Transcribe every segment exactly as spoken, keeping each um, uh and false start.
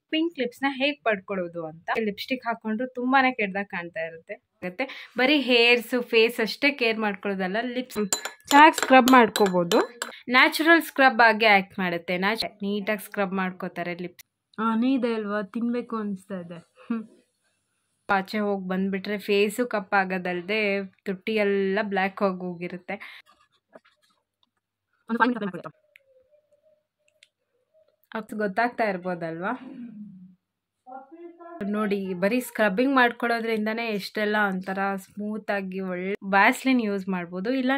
Pink ಲಿಪ್ಸ್ನ ಹೇಗೆ ಪಡ್ಕೊಳ್ಳೋದು ಅಂತ. ಲಿಪ್ಸ್ಟಿಕ್ ಹಾಕೊಂಡ್ರು ತುಂಬಾನೇ ಕೆಟ್ಟದಾಗ ಕಾಣ್ತಾ ಇರುತ್ತೆ. ಬರೀ ಹೇರ್ಸ್ ಫೇಸ್ ಅಷ್ಟೇ ಕೇರ್ ಮಾಡ್ಕೊಳ್ಳೋದಲ್ಲ, ಲಿಪ್ಸ್ ಚೆನ್ನಾಗಿ ಸ್ಕ್ರಬ್ ಮಾಡ್ಕೋಬಹುದು. ನ್ಯಾಚುರಲ್ ಸ್ಕ್ರಬ್ ಆಗಿ ಆಕ್ಟ್ ಮಾಡುತ್ತೆ. ನೀಟಾಗಿ ಸ್ಕ್ರಬ್ ಮಾಡ್ಕೋತಾರೆ ಲಿಪ್ಸ್. ಆನೆ ಇದೆ ಅಲ್ವಾ, ತಿನ್ಬೇಕು ಅನಿಸ್ತಾ ಇದೆ. ಆಚೆ ಹೋಗಿ ಬಂದ್ಬಿಟ್ರೆ ಫೇಸು ಕಪ್ಪಾಗೋದಲ್ದೆ ತುಟಿ ಎಲ್ಲ ಬ್ಲ್ಯಾಕ್ ಆಗಿ ಹೋಗಿರುತ್ತೆ. ಅದು ಗೊತ್ತಾಗ್ತಾ ಇರ್ಬೋದಲ್ವಾ. ನೋಡಿ, ಬರೀ ಸ್ಕ್ರಬ್ಬಿಂಗ್ ಮಾಡ್ಕೊಳ್ಳೋದ್ರಿಂದನೇ ಎಷ್ಟೆಲ್ಲ ಒಂಥರ ಸ್ಮೂತ್ ಆಗಿ ಒಳ್ಳೆ ವ್ಯಾಸ್ಲಿನ್ ಯೂಸ್ ಮಾಡ್ಬೋದು. ಇಲ್ಲ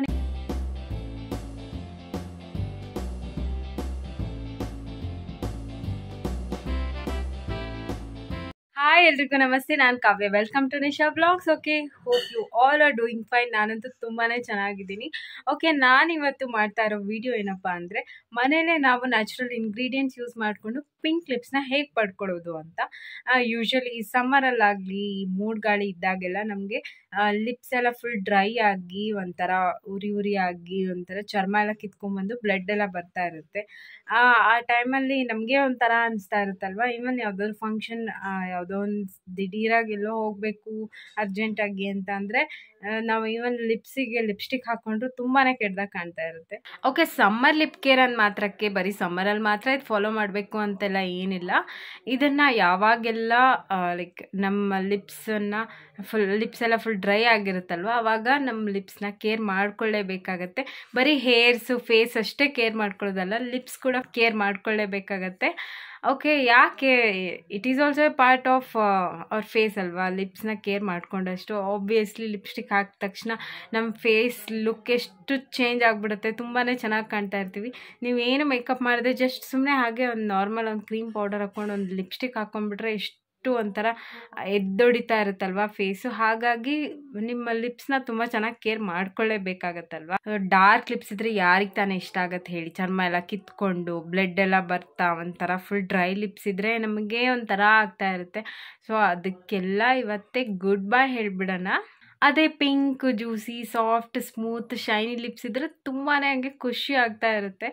ಹಾಯ್ ಎಲ್ರಿಗೂ ನಮಸ್ತೆ, ನಾನು Kavya. Welcome to Nisha blogs. Okay, hope you all are doing fine. ನಾನಂತೂ ತುಂಬಾ ಚೆನ್ನಾಗಿದ್ದೀನಿ. ಓಕೆ, ನಾನಿವತ್ತು ಮಾಡ್ತಾ ಇರೋ ವಿಡಿಯೋ ಏನಪ್ಪ ಅಂದರೆ, ಮನೇಲೇ ನಾವು ನ್ಯಾಚುರಲ್ ಇಂಗ್ರೀಡಿಯೆಂಟ್ಸ್ ಯೂಸ್ ಮಾಡಿಕೊಂಡು ಪಿಂಕ್ ಲಿಪ್ಸ್ನ ಹೇಗೆ ಪಡ್ಕೊಳ್ಳೋದು ಅಂತ. ಯೂಶ್ವಲಿ ಈ ಸಮ್ಮರಲ್ಲಾಗಲಿ ಮೂಡ್ ಗಾಳಿ ಇದ್ದಾಗೆಲ್ಲ ನಮಗೆ ಲಿಪ್ಸ್ ಎಲ್ಲ ಫುಲ್ ಡ್ರೈ ಆಗಿ ಒಂಥರ ಉರಿ ಉರಿ ಆಗಿ ಒಂಥರ ಚರ್ಮ ಎಲ್ಲ ಕಿತ್ಕೊಂಡ್ಬಂದು ಬ್ಲಡ್ ಎಲ್ಲ ಬರ್ತಾ ಇರುತ್ತೆ. ಆ ಟೈಮಲ್ಲಿ ನಮಗೆ ಒಂಥರ ಅನಿಸ್ತಾ ಇರುತ್ತಲ್ವ. ಈವನ್ ಯಾವುದಾದ್ರು ಫಂಕ್ಷನ್, ಯಾವುದೋ ಒಂದು ದಿಢೀರಾಗಿ ಎಲ್ಲೋ ಹೋಗಬೇಕು ಅರ್ಜೆಂಟಾಗಿ ಅಂತ ಅಂದರೆ ನಾವು ಈವನ್ ಲಿಪ್ಸಿಗೆ ಲಿಪ್ಸ್ಟಿಕ್ ಹಾಕ್ಕೊಂಡ್ರು ತುಂಬಾ ಕೆಟ್ಟದಾಗ ಕಾಣ್ತಾ ಇರುತ್ತೆ. ಓಕೆ, ಸಮ್ಮರ್ ಲಿಪ್ ಕೇರ್ ಅಂದ ಮಾತ್ರಕ್ಕೆ ಬರೀ ಸಮ್ಮರಲ್ಲಿ ಮಾತ್ರ ಇದು ಫಾಲೋ ಮಾಡಬೇಕು ಅಂತೆಲ್ಲ ಏನಿಲ್ಲ. ಇದನ್ನು ಯಾವಾಗೆಲ್ಲ ಲೈಕ್ ನಮ್ಮ ಲಿಪ್ಸನ್ನು ಫುಲ್ ಲಿಪ್ಸ್ ಎಲ್ಲ ಫುಲ್ ಡ್ರೈ ಆಗಿರುತ್ತಲ್ವ, ಆವಾಗ ನಮ್ಮ ಲಿಪ್ಸ್ನ ಕೇರ್ ಮಾಡ್ಕೊಳ್ಳೇಬೇಕಾಗತ್ತೆ. ಬರೀ ಹೇರ್ಸು ಫೇಸ್ ಅಷ್ಟೇ ಕೇರ್ ಮಾಡ್ಕೊಳ್ಳೋದಲ್ಲ, ಲಿಪ್ಸ್ ಕೂಡ ಕೇರ್ ಮಾಡ್ಕೊಳ್ಳೇಬೇಕಾಗತ್ತೆ. ಓಕೆ, ಯಾಕೆ? It is also a part of ಅವ್ರ ಫೇಸ್ ಅಲ್ವಾ. ಲಿಪ್ಸ್ನ ಕೇರ್ ಮಾಡ್ಕೊಂಡಷ್ಟು ಆಬ್ವಿಯಸ್ಲಿ ಲಿಪ್ಸ್ಟಿಕ್ ಹಾಕಿದ ತಕ್ಷಣ ನಮ್ಮ ಫೇಸ್ ಲುಕ್ ಎಷ್ಟು ಚೇಂಜ್ ಆಗಿಬಿಡುತ್ತೆ. ತುಂಬಾ ಚೆನ್ನಾಗಿ ಕಾಣ್ತಾ ಇರ್ತೀವಿ. ನೀವೇನು ಮೇಕಪ್ ಮಾಡಿದ್ರೆ ಜಸ್ಟ್ ಸುಮ್ಮನೆ ಹಾಗೆ ಒಂದು ನಾರ್ಮಲ್ ಒಂದು ಕ್ರೀಮ್ ಪೌಡರ್ ಹಾಕ್ಕೊಂಡು ಒಂದು ಲಿಪ್ಸ್ಟಿಕ್ ಹಾಕ್ಕೊಂಡ್ಬಿಟ್ರೆ ಎಷ್ಟು ಒಂಥರ ಎದ್ದೊಡಿತಾ ಇರುತ್ತಲ್ವ ಫೇಸು. ಹಾಗಾಗಿ ನಿಮ್ಮ ಲಿಪ್ಸ್ನ ತುಂಬ ಚೆನ್ನಾಗಿ ಕೇರ್ ಮಾಡ್ಕೊಳ್ಳೇಬೇಕಾಗತ್ತಲ್ವ. ಡಾರ್ಕ್ ಲಿಪ್ಸ್ ಇದ್ರೆ ಯಾರಿಗೆ ತಾನೇ ಇಷ್ಟ ಆಗತ್ತೆ ಹೇಳಿ? ಚರ್ಮ ಎಲ್ಲ ಕಿತ್ಕೊಂಡು ಬ್ಲಡ್ ಎಲ್ಲ ಬರ್ತಾ ಒಂಥರ ಫುಲ್ ಡ್ರೈ ಲಿಪ್ಸ್ ಇದ್ರೆ ನಮಗೆ ಒಂಥರ ಆಗ್ತಾ ಇರುತ್ತೆ. ಸೊ ಅದಕ್ಕೆಲ್ಲ ಇವತ್ತೇ ಗುಡ್ ಬೈ ಹೇಳ್ಬಿಡೋಣ. ಅದೇ pink juicy soft smooth shiny lips ಇದ್ರೆ ತುಂಬಾ ಹಂಗೆ ಖುಷಿ ಆಗ್ತಾ ಇರುತ್ತೆ.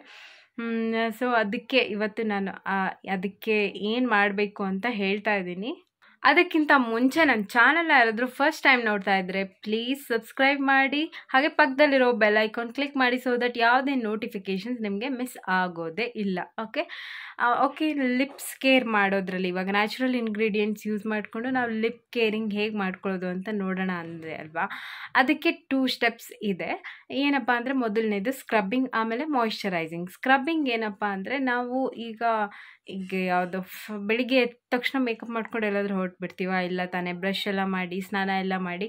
ಸೊ ಅದಕ್ಕೆ ಇವತ್ತು ನಾನು ಅದಕ್ಕೆ ಏನು ಮಾಡಬೇಕು ಅಂತ ಹೇಳ್ತಾ ಇದ್ದೀನಿ. ಅದಕ್ಕಿಂತ ಮುಂಚೆ ನನ್ನ ಚಾನಲ್ ಯಾರಾದರೂ ಫಸ್ಟ್ ಟೈಮ್ ನೋಡ್ತಾ ಇದ್ದರೆ ಪ್ಲೀಸ್ ಸಬ್ಸ್ಕ್ರೈಬ್ ಮಾಡಿ, ಹಾಗೆ ಪಕ್ಕದಲ್ಲಿರೋ ಬೆಲ್ ಐಕಾನ್ ಕ್ಲಿಕ್ ಮಾಡಿ, ಸೊ ದಟ್ ಯಾವುದೇ ನೋಟಿಫಿಕೇಷನ್ಸ್ ನಿಮಗೆ ಮಿಸ್ ಆಗೋದೇ ಇಲ್ಲ. ಓಕೆ ಓಕೆ ಲಿಪ್ಸ್ ಕೇರ್ ಮಾಡೋದ್ರಲ್ಲಿ ಇವಾಗ ನ್ಯಾಚುರಲ್ ಇಂಗ್ರೀಡಿಯೆಂಟ್ಸ್ ಯೂಸ್ ಮಾಡಿಕೊಂಡು ನಾವು ಲಿಪ್ ಕೇರಿಂಗ್ ಹೇಗೆ ಮಾಡ್ಕೊಳ್ಳೋದು ಅಂತ ನೋಡೋಣ ಅಂದರೆ ಅಲ್ವಾ. ಅದಕ್ಕೆ ಟೂ ಸ್ಟೆಪ್ಸ್ ಇದೆ. ಏನಪ್ಪ ಅಂದರೆ, ಮೊದಲನೇದು ಸ್ಕ್ರಬ್ಬಿಂಗ್, ಆಮೇಲೆ ಮಾಯಿಶ್ಚರೈಸಿಂಗ್. ಸ್ಕ್ರಬ್ಬಿಂಗ್ ಏನಪ್ಪ ಅಂದರೆ, ನಾವು ಈಗ ಈಗ ಯಾವುದೋ ಬೆಳಿಗ್ಗೆ ಎದ್ದ ತಕ್ಷಣ ಮೇಕಪ್ ಮಾಡ್ಕೊಂಡು ಎಲ್ಲಾದರೂ ಹೊರಟ್ಬಿಡ್ತೀವ, ಇಲ್ಲ ತಾನೇ ಬ್ರಷ್ ಎಲ್ಲ ಮಾಡಿ ಸ್ನಾನ ಎಲ್ಲ ಮಾಡಿ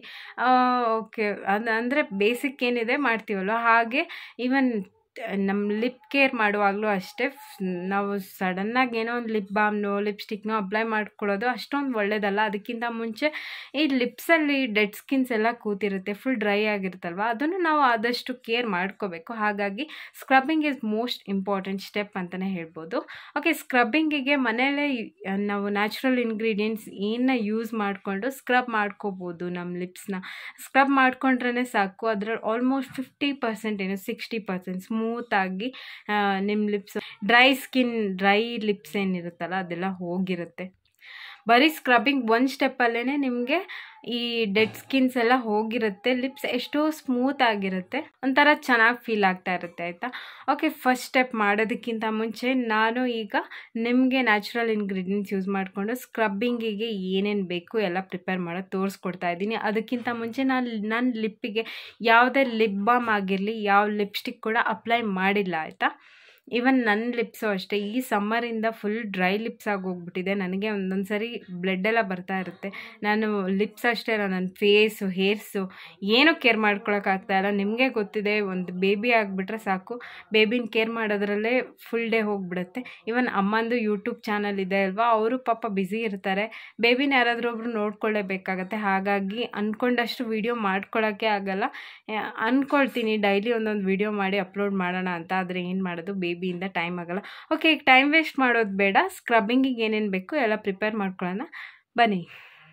ಓಕೆ ಅದು ಅಂದರೆ ಬೇಸಿಕ್ ಏನಿದೆ ಮಾಡ್ತೀವಲ್ವ, ಹಾಗೆ ಈವನ್ ನಮ್ಮ ಲಿಪ್ ಕೇರ್ ಮಾಡುವಾಗಲೂ ಅಷ್ಟೇ ನಾವು ಸಡನ್ನಾಗಿ ಏನೋ ಒಂದು ಲಿಪ್ ಬಾಮ್ನೋ ಲಿಪ್ಸ್ಟಿಕ್ನೋ ಅಪ್ಲೈ ಮಾಡ್ಕೊಳ್ಳೋದು ಅಷ್ಟೊಂದು ಒಳ್ಳೆಯದಲ್ಲ. ಅದಕ್ಕಿಂತ ಮುಂಚೆ ಈ ಲಿಪ್ಸಲ್ಲಿ ಡೆಡ್ ಸ್ಕಿನ್ಸ್ ಎಲ್ಲ ಕೂತಿರುತ್ತೆ, ಫುಲ್ ಡ್ರೈ ಆಗಿರುತ್ತಲ್ವ, ಅದನ್ನು ನಾವು ಆದಷ್ಟು ಕೇರ್ ಮಾಡ್ಕೋಬೇಕು. ಹಾಗಾಗಿ scrubbing is most important step ಅಂತಲೇ ಹೇಳ್ಬೋದು. ಓಕೆ, ಸ್ಕ್ರಬ್ಬಿಂಗಿಗೆ ಮನೆಯಲ್ಲೇ ನಾವು ನ್ಯಾಚುರಲ್ ಇಂಗ್ರೀಡಿಯೆಂಟ್ಸ್ ಏನನ್ನ ಯೂಸ್ ಮಾಡಿಕೊಂಡು ಸ್ಕ್ರಬ್ ಮಾಡ್ಕೋಬೋದು ನಮ್ಮ ಲಿಪ್ಸ್ನ. ಸ್ಕ್ರಬ್ ಮಾಡ್ಕೊಂಡ್ರೇ ಸಾಕು, ಅದರಲ್ಲಿ ಆಲ್ಮೋಸ್ಟ್ ಫಿಫ್ಟಿ ಪರ್ಸೆಂಟ್ ಏನು ಸಿಕ್ಸ್ಟಿ ಪರ್ಸೆಂಟ್ ಸ್ಮೂತಾಗಿ ನಿಮ್ಮ lips dry skin dry lips ಏನಿರುತ್ತಲ್ಲ ಅದೆಲ್ಲ ಹೋಗಿರುತ್ತೆ. ಬರೀ ಸ್ಕ್ರಬ್ಬಿಂಗ್ ಒಂದು ಸ್ಟೆಪ್ಪಲ್ಲೇ ನಿಮಗೆ ಈ ಡೆಡ್ ಸ್ಕಿನ್ಸ್ ಎಲ್ಲ ಹೋಗಿರುತ್ತೆ, ಲಿಪ್ಸ್ ಎಷ್ಟೋ ಸ್ಮೂತ್ ಆಗಿರುತ್ತೆ, ಒಂಥರ ಚೆನ್ನಾಗಿ ಫೀಲ್ ಆಗ್ತಾ ಇರುತ್ತೆ. ಆಯಿತಾ? ಓಕೆ, ಫಸ್ಟ್ ಸ್ಟೆಪ್ ಮಾಡೋದಕ್ಕಿಂತ ಮುಂಚೆ ನಾನು ಈಗ ನಿಮಗೆ ನ್ಯಾಚುರಲ್ ಇಂಗ್ರೀಡಿಯೆಂಟ್ಸ್ ಯೂಸ್ ಮಾಡಿಕೊಂಡು ಸ್ಕ್ರಬ್ಬಿಂಗಿಗೆ ಏನೇನು ಬೇಕು ಎಲ್ಲ ಪ್ರಿಪೇರ್ ಮಾಡೋದು ತೋರಿಸ್ಕೊಡ್ತಾ ಇದ್ದೀನಿ. ಅದಕ್ಕಿಂತ ಮುಂಚೆ ನಾನು ನನ್ನ ಲಿಪ್ಪಿಗೆ ಯಾವುದೇ ಲಿಪ್ ಬಾಮ್ ಆಗಿರಲಿ, ಯಾವ ಲಿಪ್ಸ್ಟಿಕ್ ಕೂಡ ಅಪ್ಲೈ ಮಾಡಿಲ್ಲ. ಆಯಿತಾ? ಈವನ್ ನನ್ನ ಲಿಪ್ಸು ಅಷ್ಟೇ, ಈ ಸಮ್ಮರಿಂದ ಫುಲ್ ಡ್ರೈ ಲಿಪ್ಸ್ ಆಗಿ ಹೋಗ್ಬಿಟ್ಟಿದೆ. ನನಗೆ ಒಂದೊಂದು ಸರಿ ಬ್ಲಡ್ ಎಲ್ಲ ಬರ್ತಾ ಇರುತ್ತೆ. ನಾನು ಲಿಪ್ಸ್ ಅಷ್ಟೇ ಅಲ್ಲ, ನನ್ನ ಫೇಸು ಹೇರ್ಸು ಏನೂ ಕೇರ್ ಮಾಡ್ಕೊಳಕ್ಕಾಗ್ತಾ ಇಲ್ಲ. ನಿಮಗೆ ಗೊತ್ತಿದೆ, ಒಂದು ಬೇಬಿ ಆಗಿಬಿಟ್ರೆ ಸಾಕು, ಬೇಬಿನ ಕೇರ್ ಮಾಡೋದ್ರಲ್ಲೇ ಫುಲ್ ಡೇ ಹೋಗಿಬಿಡುತ್ತೆ. ಈವನ್ ಅಮ್ಮಂದು ಯೂಟ್ಯೂಬ್ ಚಾನಲ್ ಇದೆ ಅಲ್ವಾ, ಅವರು ಪಾಪ ಬ್ಯುಸಿ ಇರ್ತಾರೆ, ಬೇಬಿನ ಯಾರಾದರೂ ಒಬ್ರು ನೋಡ್ಕೊಳ್ಳೇಬೇಕಾಗತ್ತೆ. ಹಾಗಾಗಿ ಅಂದ್ಕೊಂಡಷ್ಟು ವೀಡಿಯೋ ಮಾಡ್ಕೊಳ್ಳೋಕ್ಕೆ ಆಗಲ್ಲ. ಅಂದ್ಕೊಳ್ತೀನಿ ಡೈಲಿ ಒಂದೊಂದು ವೀಡಿಯೋ ಮಾಡಿ ಅಪ್ಲೋಡ್ ಮಾಡೋಣ ಅಂತ, ಆದರೆ ಏನು ಮಾಡೋದು, ಬೇಬಿಯಿಂದ ಟೈಮ್ ಆಗಲ್ಲ. ಓಕೆ, ಈಗ ಟೈಮ್ ವೇಸ್ಟ್ ಮಾಡೋದು ಬೇಡ, ಸ್ಕ್ರಬ್ಬಿಂಗಿಗೆ ಏನೇನು ಬೇಕು ಎಲ್ಲ ಪ್ರಿಪೇರ್ ಮಾಡ್ಕೊಳ್ಳೋಣ ಬನ್ನಿ.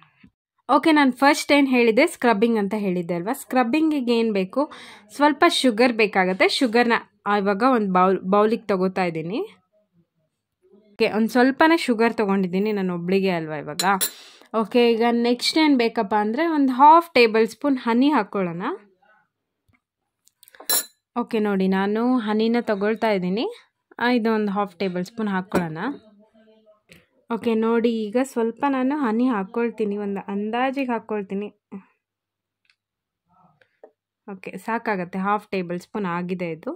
ಓಕೆ, ನಾನು ಫಸ್ಟ್ ಏನು ಹೇಳಿದೆ ಸ್ಕ್ರಬ್ಬಿಂಗ್ ಅಂತ ಹೇಳಿದ್ದೆ ಅಲ್ವಾ. ಸ್ಕ್ರಬ್ಬಿಂಗಿಗೆ ಏನು ಬೇಕು, ಸ್ವಲ್ಪ ಶುಗರ್ ಬೇಕಾಗುತ್ತೆ. ಶುಗರ್ನ ಇವಾಗ ಒಂದು ಬೌಲ್ ಬೌಲಿಗೆ ತಗೋತಾ ಇದ್ದೀನಿ. ಓಕೆ, ಒಂದು ಸ್ವಲ್ಪನೇ ಶುಗರ್ ತೊಗೊಂಡಿದ್ದೀನಿ, ನಾನು ಒಬ್ಳಿಗೆ ಅಲ್ವಾ ಇವಾಗ. ಓಕೆ, ಈಗ ನೆಕ್ಸ್ಟ್ ಏನು ಬೇಕಪ್ಪ ಅಂದರೆ ಒಂದು ಹಾಫ್ ಟೇಬಲ್ ಸ್ಪೂನ್ ಹನಿ ಹಾಕ್ಕೊಳ್ಳೋಣ. ಓಕೆ ನೋಡಿ, ನಾನು ಹನಿನ ತಗೊಳ್ತಾ ಇದ್ದೀನಿ. ಇದು ಒಂದು ಹಾಫ್ ಟೇಬಲ್ ಸ್ಪೂನ್ ಹಾಕ್ಕೊಳ್ಳೋಣ. ಓಕೆ ನೋಡಿ, ಈಗ ಸ್ವಲ್ಪ ನಾನು ಹನಿ ಹಾಕ್ಕೊಳ್ತೀನಿ, ಒಂದು ಅಂದಾಜಿಗೆ ಹಾಕ್ಕೊಳ್ತೀನಿ. ಓಕೆ, ಸಾಕಾಗತ್ತೆ, ಹಾಫ್ ಟೇಬಲ್ ಸ್ಪೂನ್ ಆಗಿದೆ ಇದು.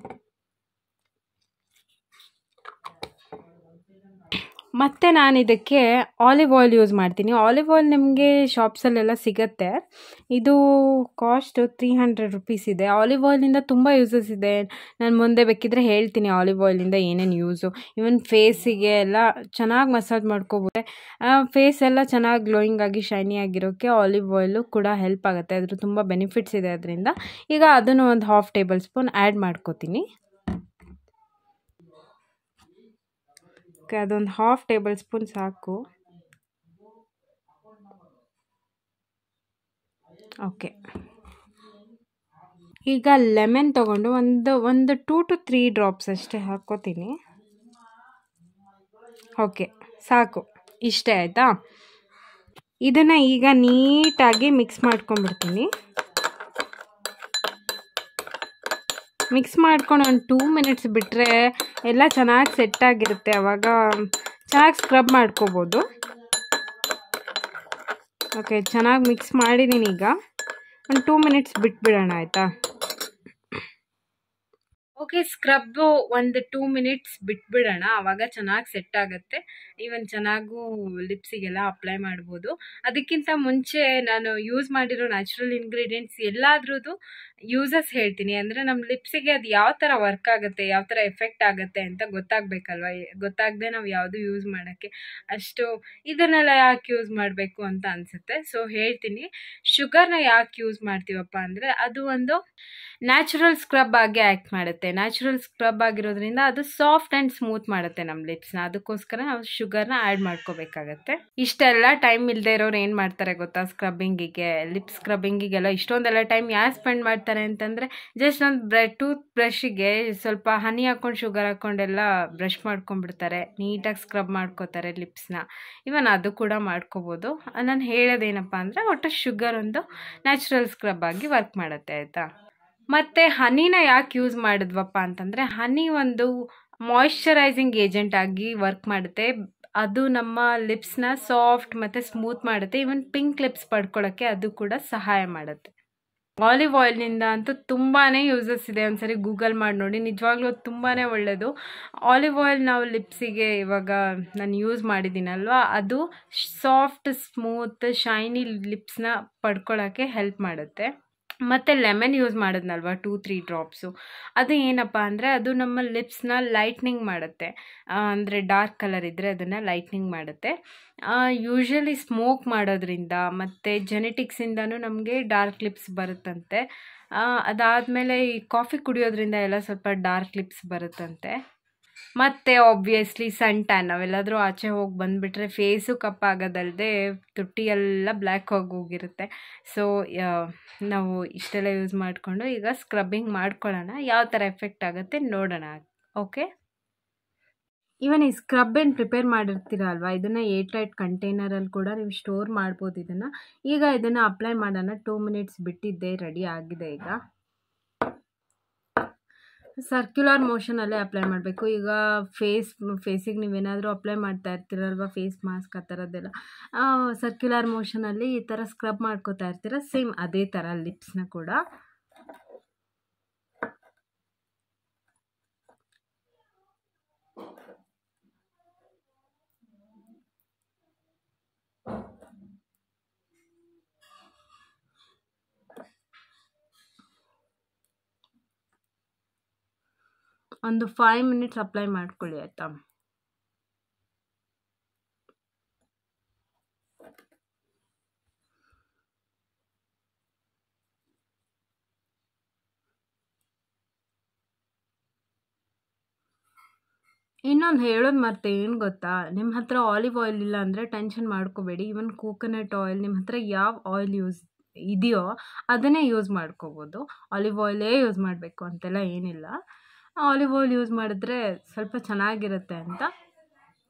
ಮತ್ತು ನಾನು ಇದಕ್ಕೆ ಆಲಿವ್ ಆಯಿಲ್ ಯೂಸ್ ಮಾಡ್ತೀನಿ. ಆಲಿವ್ ಆಯಿಲ್ ನಿಮಗೆ ಶಾಪ್ಸಲ್ಲೆಲ್ಲ ಸಿಗುತ್ತೆ. ಇದು ಕಾಸ್ಟು ತ್ರೀ ಹಂಡ್ರೆಡ್ ರುಪೀಸ್ ಇದೆ. ಆಲಿವ್ ಆಯಿಲಿಂದ ತುಂಬ ಯೂಸಸ್ ಇದೆ. ನಾನು ಮುಂದೆ ಬೇಕಿದ್ರೆ ಹೇಳ್ತೀನಿ ಆಲಿವ್ ಆಯಿಲಿಂದ ಏನೇನು ಯೂಸು. ಇವನ್ ಫೇಸಿಗೆ ಎಲ್ಲ ಚೆನ್ನಾಗಿ ಮಸಾಜ್ ಮಾಡ್ಕೋಬೋದು. ಫೇಸ್ ಎಲ್ಲ ಚೆನ್ನಾಗಿ ಗ್ಲೋಯಿಂಗ್ ಆಗಿ ಶೈನಿ ಆಗಿರೋಕ್ಕೆ ಆಲಿವ್ ಆಯಿಲು ಕೂಡ ಹೆಲ್ಪ್ ಆಗುತ್ತೆ. ಅದ್ರ ತುಂಬ ಬೆನಿಫಿಟ್ಸ್ ಇದೆ ಅದರಿಂದ. ಈಗ ಅದನ್ನು ಒಂದು ಹಾಫ್ ಟೇಬಲ್ ಸ್ಪೂನ್ ಆ್ಯಡ್ ಮಾಡ್ಕೋತೀನಿ. ಓಕೆ, ಅದೊಂದು ಹಾಫ್ ಟೇಬಲ್ ಸ್ಪೂನ್ ಸಾಕು. ಓಕೆ, ಈಗ ಲೆಮನ್ ತೊಗೊಂಡು ಒಂದು ಒಂದು ಟೂ ಟು ತ್ರೀ ಡ್ರಾಪ್ಸ್ ಅಷ್ಟೇ ಹಾಕ್ಕೋತೀನಿ. ಓಕೆ, ಸಾಕು, ಇಷ್ಟೇ ಆಯಿತಾ. ಇದನ್ನು ಈಗ ನೀಟಾಗಿ ಮಿಕ್ಸ್ ಮಾಡ್ಕೊಂಡ್ಬಿಡ್ತೀನಿ. ಮಿಕ್ಸ್ ಮಾಡ್ಕೊಂಡು ಒಂದು ಟೂ ಮಿನಿಟ್ಸ್ ಬಿಟ್ಟರೆ ಎಲ್ಲ ಚೆನ್ನಾಗಿ ಸೆಟ್ಟಾಗಿರುತ್ತೆ. ಆವಾಗ ಚೆನ್ನಾಗಿ ಸ್ಕ್ರಬ್ ಮಾಡ್ಕೋಬೋದು. ಓಕೆ, ಚೆನ್ನಾಗಿ ಮಿಕ್ಸ್ ಮಾಡಿದ್ದೀನಿ. ಈಗ ಒಂದು ಟೂ ಮಿನಿಟ್ಸ್ ಬಿಟ್ಬಿಡೋಣ ಆಯಿತಾ. ಓಕೆ, ಸ್ಕ್ರಬ್ಬು ಒಂದು ಟೂ ಮಿನಿಟ್ಸ್ ಬಿಟ್ಬಿಡೋಣ, ಆವಾಗ ಚೆನ್ನಾಗಿ ಸೆಟ್ ಆಗುತ್ತೆ. ಈವನ್ ಚೆನ್ನಾಗೂ ಲಿಪ್ಸಿಗೆಲ್ಲ ಅಪ್ಲೈ ಮಾಡ್ಬೋದು. ಅದಕ್ಕಿಂತ ಮುಂಚೆ ನಾನು ಯೂಸ್ ಮಾಡಿರೋ ನ್ಯಾಚುರಲ್ ಇಂಗ್ರೀಡಿಯೆಂಟ್ಸ್ ಎಲ್ಲಾದ್ರದ್ದು ಯೂಸಸ್ ಹೇಳ್ತೀನಿ. ಅಂದರೆ ನಮ್ಮ ಲಿಪ್ಸಿಗೆ ಅದು ಯಾವ ಥರ ವರ್ಕ್ ಆಗುತ್ತೆ, ಯಾವ ಥರ ಎಫೆಕ್ಟ್ ಆಗುತ್ತೆ ಅಂತ ಗೊತ್ತಾಗಬೇಕಲ್ವ. ಗೊತ್ತಾಗದೆ ನಾವು ಯಾವುದು ಯೂಸ್ ಮಾಡೋಕ್ಕೆ ಅಷ್ಟು ಇದನ್ನೆಲ್ಲ ಯಾಕೆ ಯೂಸ್ ಮಾಡಬೇಕು ಅಂತ ಅನಿಸುತ್ತೆ. ಸೊ ಹೇಳ್ತೀನಿ, ಶುಗರ್ನ ಯಾಕೆ ಯೂಸ್ ಮಾಡ್ತೀವಪ್ಪ ಅಂದರೆ ಅದು ಒಂದು ನ್ಯಾಚುರಲ್ ಸ್ಕ್ರಬ್ ಆಗಿ ಆ್ಯಕ್ಟ್ ಮಾಡುತ್ತೆ. ನ್ಯಾಚುರಲ್ ಸ್ಕ್ರಬ್ ಆಗಿರೋದ್ರಿಂದ ಅದು ಸಾಫ್ಟ್ ಆ್ಯಂಡ್ ಸ್ಮೂತ್ ಮಾಡುತ್ತೆ ನಮ್ಮ ಲಿಪ್ಸ್ನ. ಅದಕ್ಕೋಸ್ಕರ ನಾವು ಶುಗರ್ನ ಆ್ಯಡ್ ಮಾಡ್ಕೋಬೇಕಾಗತ್ತೆ. ಇಷ್ಟೆಲ್ಲ ಟೈಮ್ ಇಲ್ಲದೆ ಇರೋರು ಏನು ಮಾಡ್ತಾರೆ ಗೊತ್ತಾ, ಸ್ಕ್ರಬ್ಬಿಂಗಿಗೆ, ಲಿಪ್ ಸ್ಕ್ರಬ್ಬಿಂಗಿಗೆಲ್ಲ ಇಷ್ಟೊಂದೆಲ್ಲ ಟೈಮ್ ಯಾರು ಸ್ಪೆಂಡ್ ಮಾಡ್ತಾರೆ ಅಂತಂದರೆ, ಜಸ್ಟ್ ಒಂದು ಬ್ರ ಟೂತ್ ಬ್ರಷಿಗೆ ಸ್ವಲ್ಪ ಹನಿ ಹಾಕ್ಕೊಂಡು ಶುಗರ್ ಹಾಕ್ಕೊಂಡೆಲ್ಲ ಬ್ರಷ್ ಮಾಡ್ಕೊಂಡ್ಬಿಡ್ತಾರೆ, ನೀಟಾಗಿ ಸ್ಕ್ರಬ್ ಮಾಡ್ಕೋತಾರೆ ಲಿಪ್ಸ್ನ. ಇವನ್ ಅದು ಕೂಡ ಮಾಡ್ಕೋಬೋದು. ನಾನು ಹೇಳೋದೇನಪ್ಪ ಅಂದರೆ, ಒಟ್ಟು ಶುಗರ್ ಒಂದು ನ್ಯಾಚುರಲ್ ಸ್ಕ್ರಬ್ ಆಗಿ ವರ್ಕ್ ಮಾಡುತ್ತೆ ಆಯಿತಾ. ಮತ್ತು ಹನಿನ ಯಾಕೆ ಯೂಸ್ ಮಾಡಿದ್ವಪ್ಪ ಅಂತಂದರೆ, ಹನಿ ಒಂದು ಮಾಯಿಶ್ಚರೈಸಿಂಗ್ ಏಜೆಂಟ್ ಆಗಿ ವರ್ಕ್ ಮಾಡುತ್ತೆ. ಅದು ನಮ್ಮ ಲಿಪ್ಸ್ನ ಸಾಫ್ಟ್ ಮತ್ತು ಸ್ಮೂತ್ ಮಾಡುತ್ತೆ. ಈವನ್ ಪಿಂಕ್ ಲಿಪ್ಸ್ ಪಡ್ಕೊಳ್ಳೋಕ್ಕೆ ಅದು ಕೂಡ ಸಹಾಯ ಮಾಡುತ್ತೆ. ಆಲಿವ್ ಆಯಿಲ್ನಿಂದ ಅಂತೂ ತುಂಬಾ ಯೂಸಸ್ ಇದೆ. ಒಂದ್ಸರಿ ಗೂಗಲ್ ಮಾಡಿ ನೋಡಿ, ನಿಜವಾಗ್ಲೂ ಅದು ತುಂಬಾ ಒಳ್ಳೆಯದು. ಆಲಿವ್ ಆಯಿಲ್ ನಾವು ಲಿಪ್ಸಿಗೆ ಇವಾಗ ನಾನು ಯೂಸ್ ಮಾಡಿದ್ದೀನಲ್ವ, ಅದು ಸಾಫ್ಟ್ ಸ್ಮೂತ್ ಶೈನಿ ಲಿಪ್ಸ್ನ ಪಡ್ಕೊಳ್ಳೋಕ್ಕೆ ಹೆಲ್ಪ್ ಮಾಡುತ್ತೆ. ಮತ್ತು ಲೆಮನ್ ಯೂಸ್ ಮಾಡಿದ್ನಲ್ವ ಟೂ ತ್ರೀ ಡ್ರಾಪ್ಸು, ಅದು ಏನಪ್ಪ ಅಂದರೆ ಅದು ನಮ್ಮ ಲಿಪ್ಸ್ನ ಲೈಟ್ನಿಂಗ್ ಮಾಡುತ್ತೆ. ಅಂದರೆ ಡಾರ್ಕ್ ಕಲರ್ ಇದ್ದರೆ ಅದನ್ನು ಲೈಟ್ನಿಂಗ್ ಮಾಡುತ್ತೆ. ಯೂಶ್ವಲಿ ಸ್ಮೋಕ್ ಮಾಡೋದ್ರಿಂದ ಮತ್ತು ಜೆನೆಟಿಕ್ಸಿಂದನೂ ನಮಗೆ ಡಾರ್ಕ್ ಲಿಪ್ಸ್ ಬರುತ್ತಂತೆ. ಅದಾದಮೇಲೆ ಈ ಕಾಫಿ ಕುಡಿಯೋದ್ರಿಂದ ಎಲ್ಲ ಸ್ವಲ್ಪ ಡಾರ್ಕ್ ಲಿಪ್ಸ್ ಬರುತ್ತಂತೆ. ಮತ್ತು ಆಬ್ವಿಯಸ್ಲಿ ಸನ್ ಟ್ಯಾನ್, ನಾವೆಲ್ಲಾದರೂ ಆಚೆ ಹೋಗಿ ಬಂದುಬಿಟ್ರೆ ಫೇಸು ಕಪ್ಪಾಗೋದಲ್ಲದೆ ತುಟಿ ಎಲ್ಲ ಬ್ಲ್ಯಾಕ್ ಆಗಿ ಹೋಗಿರುತ್ತೆ. ಸೊ ನಾವು ಇಷ್ಟೆಲ್ಲ ಯೂಸ್ ಮಾಡಿಕೊಂಡು ಈಗ ಸ್ಕ್ರಬ್ಬಿಂಗ್ ಮಾಡ್ಕೊಳ್ಳೋಣ, ಯಾವ ಥರ ಎಫೆಕ್ಟ್ ಆಗುತ್ತೆ ನೋಡೋಣ. ಓಕೆ, ಇವನ್ ಈ ಸ್ಕ್ರಬ್ ಏನು ಪ್ರಿಪೇರ್ ಮಾಡಿರ್ತೀರ ಅಲ್ವಾ, ಇದನ್ನು ಏರ್ ಟೈಟ್ ಕಂಟೈನರಲ್ಲಿ ಕೂಡ ನೀವು ಸ್ಟೋರ್ ಮಾಡ್ಬೋದು ಇದನ್ನು. ಈಗ ಇದನ್ನು ಅಪ್ಲೈ ಮಾಡೋಣ. ಟೂ ಮಿನಿಟ್ಸ್ ಬಿಟ್ಟಿದ್ದೆ, ರೆಡಿ ಆಗಿದೆ. ಈಗ ಸರ್ಕ್ಯುಲರ್ ಮೋಷನಲ್ಲೇ ಅಪ್ಲೈ ಮಾಡಬೇಕು. ಈಗ ಫೇಸ್ ಫೇಸಿಗೆ ನೀವೇನಾದರೂ ಅಪ್ಲೈ ಮಾಡ್ತಾ ಇರ್ತೀರಲ್ವ, ಫೇಸ್ ಮಾಸ್ಕ್ ಆ ಥರದ್ದೆಲ್ಲ ಸರ್ಕ್ಯುಲರ್ ಮೋಷನಲ್ಲಿ ಈ ಥರ ಸ್ಕ್ರಬ್ ಮಾಡ್ಕೋತಾ ಇರ್ತೀರ. ಸೇಮ್ ಅದೇ ಥರ ಲಿಪ್ಸ್ನ ಕೂಡ ಒಂದು ಫೈವ್ ಮಿನಿಟ್ಸ್ ಅಪ್ಲೈ ಮಾಡ್ಕೊಳ್ಳಿ ಆಯಿತಾ. ಇನ್ನೊಂದು ಹೇಳೋದು ಮತ್ತೆ ಏನು ಗೊತ್ತಾ, ನಿಮ್ಮ ಹತ್ರ ಆಲಿವ್ ಆಯಿಲ್ ಇಲ್ಲ ಅಂದರೆ ಟೆನ್ಷನ್ ಮಾಡ್ಕೋಬೇಡಿ. ಈವನ್ ಕೋಕೋನಟ್ ಆಯಿಲ್, ನಿಮ್ಮ ಹತ್ರ ಯಾವ ಆಯಿಲ್ ಯೂಸ್ ಇದೆಯೋ ಅದನ್ನೇ ಯೂಸ್ ಮಾಡ್ಕೋಬೋದು. ಆಲಿವ್ ಆಯಿಲೇ ಯೂಸ್ ಮಾಡಬೇಕು ಅಂತೆಲ್ಲ ಏನಿಲ್ಲ. ಆಲಿವ್ ಆಯಿಲ್ ಯೂಸ್ ಮಾಡಿದ್ರೆ ಸ್ವಲ್ಪ ಚೆನ್ನಾಗಿರುತ್ತೆ ಅಂತ.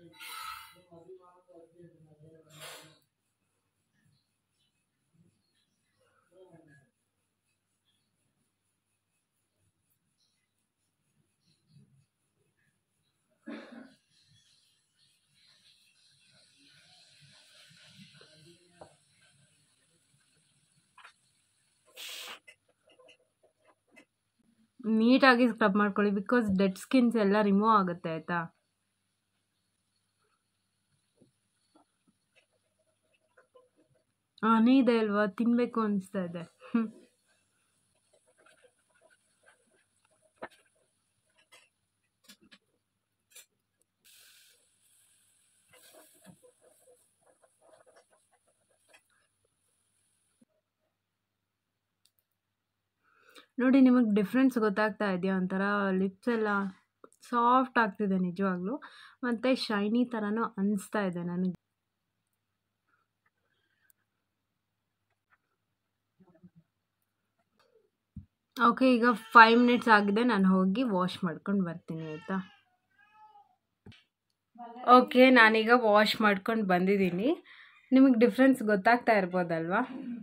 ನೀಟಾಗಿ ಸ್ಕ್ರಬ್ ಮಾಡ್ಕೊಳ್ಳಿ, ಬಿಕಾಸ್ ಡೆಡ್ ಸ್ಕಿನ್ಸ್ ಎಲ್ಲ ರಿಮೂವ್ ಆಗುತ್ತೆ ಆಯಿತಾ. ಹನಿ ಇದೆ ಅಲ್ವಾ, ತಿನ್ನಬೇಕು ಅನಿಸ್ತಾ ಇದೆ. ಹ್ಞೂ ನೋಡಿ, ನಿಮಗೆ ಡಿಫ್ರೆನ್ಸ್ ಗೊತ್ತಾಗ್ತಾ ಇದೆಯಾ? ಒಂಥರ ಲಿಪ್ಸ್ ಎಲ್ಲ ಸಾಫ್ಟ್ ಆಗ್ತಿದೆ ನಿಜವಾಗ್ಲೂ, ಮತ್ತು ಶೈನಿ ಥರನೂ ಅನಿಸ್ತಾ ಇದೆ ನನಗೆ. ಓಕೆ, ಈಗ ಫೈವ್ ಮಿನಿಟ್ಸ್ ಆಗಿದೆ, ನಾನು ಹೋಗಿ ವಾಶ್ ಮಾಡ್ಕೊಂಡು ಬರ್ತೀನಿ ಆಯಿತಾ. ಓಕೆ, ನಾನೀಗ ವಾಶ್ ಮಾಡ್ಕೊಂಡು ಬಂದಿದ್ದೀನಿ. ನಿಮಗೆ ಡಿಫ್ರೆನ್ಸ್ ಗೊತ್ತಾಗ್ತಾ ಇರ್ಬೋದಲ್ವಾ?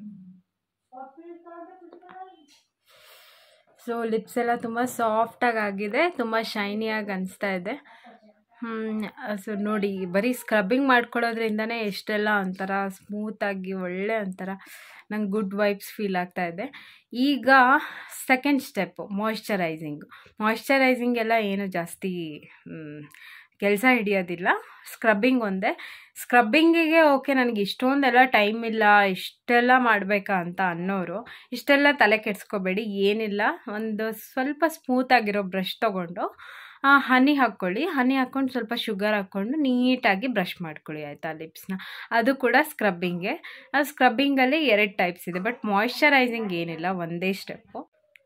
ಸೊ ಲಿಪ್ಸ್ ಎಲ್ಲ ತುಂಬ ಸಾಫ್ಟಾಗಿ ಆಗಿದೆ, ತುಂಬ ಶೈನಿಯಾಗಿ ಅನಿಸ್ತಾ ಇದೆ. ಸೊ ನೋಡಿ, ಬರೀ ಸ್ಕ್ರಬ್ಬಿಂಗ್ ಮಾಡ್ಕೊಳ್ಳೋದ್ರಿಂದನೇ ಎಷ್ಟೆಲ್ಲ ಒಂಥರ ಸ್ಮೂತಾಗಿ ಒಳ್ಳೆ ಒಂಥರ ನಂಗೆ ಗುಡ್ ವೈಬ್ಸ್ ಫೀಲ್ ಆಗ್ತಾ ಇದೆ. ಈಗ ಸೆಕೆಂಡ್ ಸ್ಟೆಪ್ಪು ಮಾಯ್ಶ್ಚರೈಸಿಂಗ್. ಮಾಯ್ಶ್ಚರೈಸಿಂಗ್ ಎಲ್ಲ ಏನು ಜಾಸ್ತಿ ಕೆಲಸ ಹಿಡಿಯೋದಿಲ್ಲ, ಸ್ಕ್ರಬ್ಬಿಂಗ್ ಒಂದೇ. ಸ್ಕ್ರಬ್ಬಿಂಗಿಗೆ ಓಕೆ, ನನಗೆ ಇಷ್ಟೊಂದೆಲ್ಲ ಟೈಮ್ ಇಲ್ಲ, ಇಷ್ಟೆಲ್ಲ ಮಾಡಬೇಕಾ ಅಂತ ಅನ್ನೋರು ಇಷ್ಟೆಲ್ಲ ತಲೆ ಕೆಡಿಸ್ಕೋಬೇಡಿ, ಏನಿಲ್ಲ. ಒಂದು ಸ್ವಲ್ಪ ಸ್ಮೂತಾಗಿರೋ ಬ್ರಷ್ ತೊಗೊಂಡು ಹನಿ ಹಾಕ್ಕೊಳ್ಳಿ, ಹನಿ ಹಾಕ್ಕೊಂಡು ಸ್ವಲ್ಪ ಶುಗರ್ ಹಾಕ್ಕೊಂಡು ನೀಟಾಗಿ ಬ್ರಷ್ ಮಾಡ್ಕೊಳ್ಳಿ ಆಯಿತಾ ಲಿಪ್ಸ್ನ. ಅದು ಕೂಡ ಸ್ಕ್ರಬ್ಬಿಂಗೆ. ಆ ಸ್ಕ್ರಬ್ಬಿಂಗಲ್ಲಿ ಎರಡು ಟೈಪ್ಸ್ ಇದೆ, ಬಟ್ ಮಾಯ್ಶ್ಚರೈಸಿಂಗ್ ಏನಿಲ್ಲ, ಒಂದೇ ಸ್ಟೆಪ್ಪು.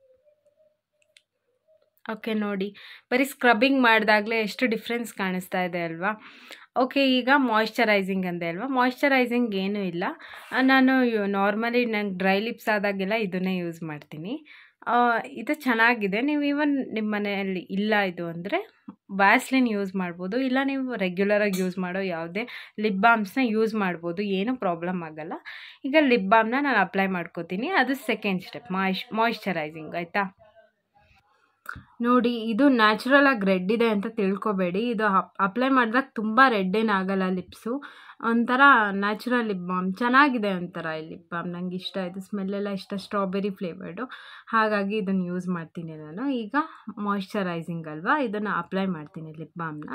ಓಕೆ ನೋಡಿ, ಬರೀ ಸ್ಕ್ರಬ್ಬಿಂಗ್ ಮಾಡಿದಾಗಲೇ ಎಷ್ಟು ಡಿಫ್ರೆನ್ಸ್ ಕಾಣಿಸ್ತಾ ಇದೆ ಅಲ್ವಾ. ಓಕೆ, ಈಗ ಮಾಯ್ಶ್ಚರೈಸಿಂಗ್ ಅಂದೆ ಅಲ್ವಾ. ಮಾಯ್ಶ್ಚರೈಸಿಂಗ್ ಏನೂ ಇಲ್ಲ, ನಾನು ನಾರ್ಮಲಿ ನಂಗೆ ಡ್ರೈ ಲಿಪ್ಸ್ ಆದಾಗೆಲ್ಲ ಇದನ್ನೇ ಯೂಸ್ ಮಾಡ್ತೀನಿ. ಇದು ಚೆನ್ನಾಗಿದೆ. ನೀವು ಈವನ್ ನಿಮ್ಮ ಮನೆಯಲ್ಲಿ ಇಲ್ಲ ಇದು ಅಂದರೆ ವ್ಯಾಸ್ಲಿನ್ ಯೂಸ್ ಮಾಡ್ಬೋದು, ಇಲ್ಲ ನೀವು ರೆಗ್ಯುಲರಾಗಿ ಯೂಸ್ ಮಾಡೋ ಯಾವುದೇ ಲಿಪ್ ಬಾಮ್ಸ್ನ ಯೂಸ್ ಮಾಡ್ಬೋದು, ಏನೂ ಪ್ರಾಬ್ಲಮ್ ಆಗೋಲ್ಲ. ಈಗ ಲಿಪ್ ಬಾಮ್ನ ನಾನು ಅಪ್ಲೈ ಮಾಡ್ಕೋತೀನಿ, ಅದು ಸೆಕೆಂಡ್ ಸ್ಟೆಪ್ ಮಾಯ್ಶ್ ಮಾಯ್ಶ್ಚರೈಸಿಂಗ್ ಆಯಿತಾ. ನೋಡಿ, ಇದು ನ್ಯಾಚುರಲ್ ಆಗಿ ರೆಡ್ ಇದೆ ಅಂತ ತಿಳ್ಕೊಬೇಡಿ. ಇದು ಅಪ್ಲೈ ಮಾಡಿದಾಗ ತುಂಬ ರೆಡ್ ಏನಾಗಲ್ಲ ಲಿಪ್ಸು, ಒಂಥರ ನ್ಯಾಚುರಲ್ ಲಿಪ್ ಬಾಮ್ ಚೆನ್ನಾಗಿದೆ. ಒಂಥರ ಈ ಲಿಪ್ ಬಾಮ್ ನನಗೆ ಇಷ್ಟ ಆಯಿತು, ಸ್ಮೆಲ್ಲೆಲ್ಲ ಇಷ್ಟ, ಸ್ಟ್ರಾಬೆರಿ ಫ್ಲೇವರ್ಡು, ಹಾಗಾಗಿ ಇದನ್ನು ಯೂಸ್ ಮಾಡ್ತೀನಿ ನಾನು. ಈಗ ಮಾಯ್ಶ್ಚರೈಸಿಂಗ್ ಅಲ್ವಾ, ಇದನ್ನು ಅಪ್ಲೈ ಮಾಡ್ತೀನಿ ಲಿಪ್ ಬಾಮ್ನ.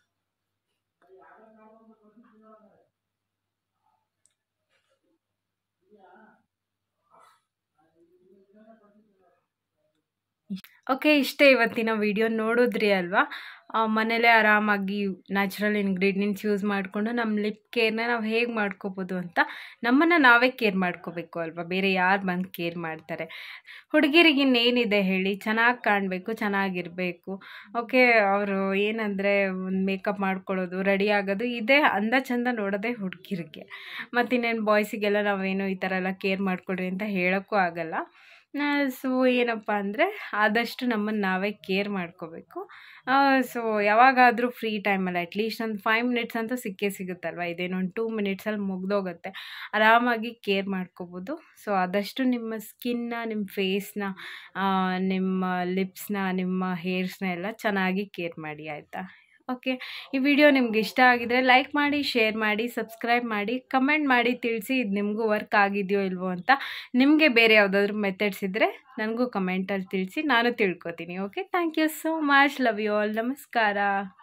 ಓಕೆ, ಇಷ್ಟೇ ಇವತ್ತಿನ ವಿಡಿಯೋ. ನೋಡಿದ್ರಿ ಅಲ್ವಾ, ಮನೇಲೇ ಆರಾಮಾಗಿ ನ್ಯಾಚುರಲ್ ಇಂಗ್ರೀಡಿಯೆಂಟ್ಸ್ ಯೂಸ್ ಮಾಡಿಕೊಂಡು ನಮ್ಮ ಲಿಪ್ ಕೇರ್ನ ನಾವು ಹೇಗೆ ಮಾಡ್ಕೋಬೋದು ಅಂತ ನಮ್ಮನ್ನು ನಾವೇ ಕೇರ್ ಮಾಡ್ಕೋಬೇಕು ಅಲ್ವಾ, ಬೇರೆ ಯಾರು ಬಂದು ಕೇರ್ ಮಾಡ್ತಾರೆ. ಹುಡುಗಿರಿಗೆ ಇನ್ನೇನಿದೆ ಹೇಳಿ, ಚೆನ್ನಾಗಿ ಕಾಣಬೇಕು, ಚೆನ್ನಾಗಿರಬೇಕು. ಓಕೆ, ಅವರು ಏನಂದರೆ ಒಂದು ಮೇಕಪ್ ಮಾಡ್ಕೊಳ್ಳೋದು, ರೆಡಿ ಆಗೋದು, ಇದೇ ಅಂದ ಚಂದ ನೋಡೋದೇ ಹುಡುಗಿರಿಗೆ. ಮತ್ತಿನ್ನೇನು ಬಾಯ್ಸಿಗೆಲ್ಲ ನಾವೇನು ಈ ಥರ ಎಲ್ಲ ಕೇರ್ ಮಾಡ್ಕೊಳ್ರಿ ಅಂತ ಹೇಳೋಕ್ಕೂ ಆಗಲ್ಲ. ಸೊ ಏನಪ್ಪ ಅಂದರೆ ಆದಷ್ಟು ನಮ್ಮನ್ನು ನಾವೇ ಕೇರ್ ಮಾಡ್ಕೋಬೇಕು. ಸೊ ಯಾವಾಗಾದರೂ ಫ್ರೀ ಟೈಮಲ್ಲಿ ಅಟ್ಲೀಸ್ಟ್ ಒಂದು ಫೈವ್ ಮಿನಿಟ್ಸ್ ಅಂತೂ ಸಿಕ್ಕೇ ಸಿಗುತ್ತಲ್ವ, ಇದೇನೋ ಒಂದು ಟೂ ಮಿನಿಟ್ಸಲ್ಲಿ ಮುಗ್ದೋಗುತ್ತೆ, ಆರಾಮಾಗಿ ಕೇರ್ ಮಾಡ್ಕೋಬೋದು. ಸೊ ಆದಷ್ಟು ನಿಮ್ಮ ಸ್ಕಿನ್ನ, ನಿಮ್ಮ ಫೇಸ್ನ, ನಿಮ್ಮ ಲಿಪ್ಸ್ನ, ನಿಮ್ಮ ಹೇರ್ಸ್ನ ಎಲ್ಲ ಚೆನ್ನಾಗಿ ಕೇರ್ ಮಾಡಿ ಆಯಿತಾ. ಓಕೆ, ಈ ವಿಡಿಯೋ ನಿಮ್ಗೆ ಇಷ್ಟ ಆಗಿದರೆ ಲೈಕ್ ಮಾಡಿ, ಶೇರ್ ಮಾಡಿ, ಸಬ್ಸ್ಕ್ರೈಬ್ ಮಾಡಿ, ಕಮೆಂಟ್ ಮಾಡಿ ತಿಳಿಸಿ ಇದು ನಿಮಗೂ ವರ್ಕ್ ಆಗಿದೆಯೋ ಇಲ್ವೋ ಅಂತ. ನಿಮಗೆ ಬೇರೆ ಯಾವುದಾದ್ರೂ ಮೆಥಡ್ಸ್ ಇದ್ದರೆ ನನಗೂ ಕಮೆಂಟಲ್ಲಿ ತಿಳಿಸಿ, ನಾನು ತಿಳ್ಕೊತೀನಿ. Okay, thank you so much, love you all, ನಮಸ್ಕಾರ.